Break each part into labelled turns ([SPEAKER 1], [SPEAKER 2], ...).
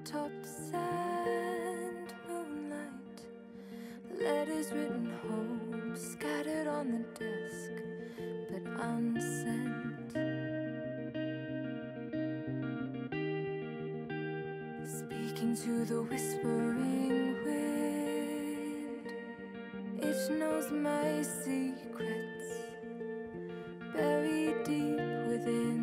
[SPEAKER 1] treetop sand, moonlight, letters written home, scattered on the desk, but unsent. Speaking to the whispering wind, it knows my secrets, buried deep within.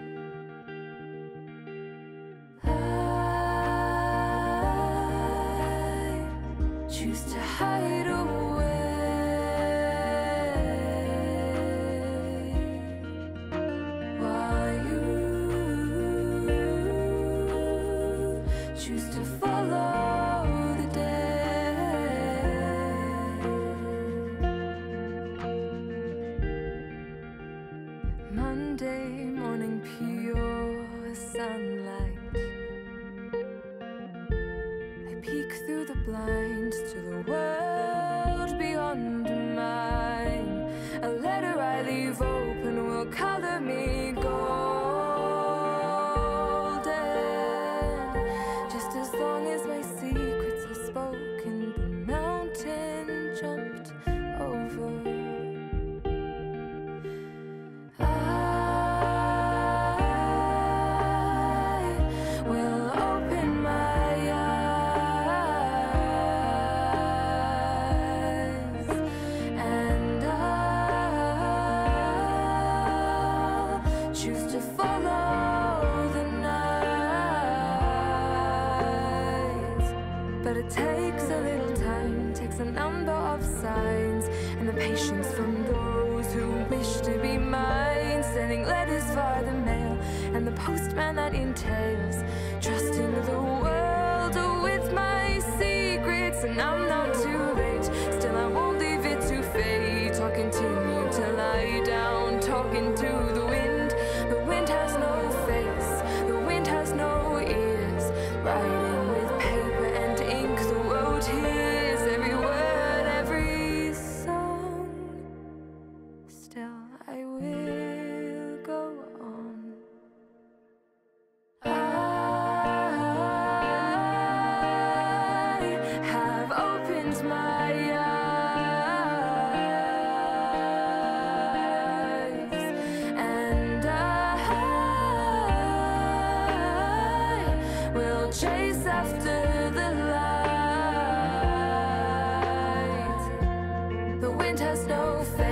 [SPEAKER 1] Choose to hide away while you choose to follow the day. Monday morning, pure sunlight. Peek through the blinds to the world beyond mine. A letter I leave open will color me golden, just as long as my secrets are spoken. The mountain jumped over. I will open my eyes, and I'll choose to follow the night. But it takes a little time, takes a number of signs, and the patience from those who wish to be mine. Sending letters via the mail, and the postman that entails trusting the world with my secrets. And I'm not too late, still I won't leave it to fate. I'll continue to lie down, talking to the wind. The wind has no face, the wind has no ears, writing with paper and ink the world hears. Every word, every song, still I will go on. I have opened my eyes, and I will chase after the light. The wind has no face.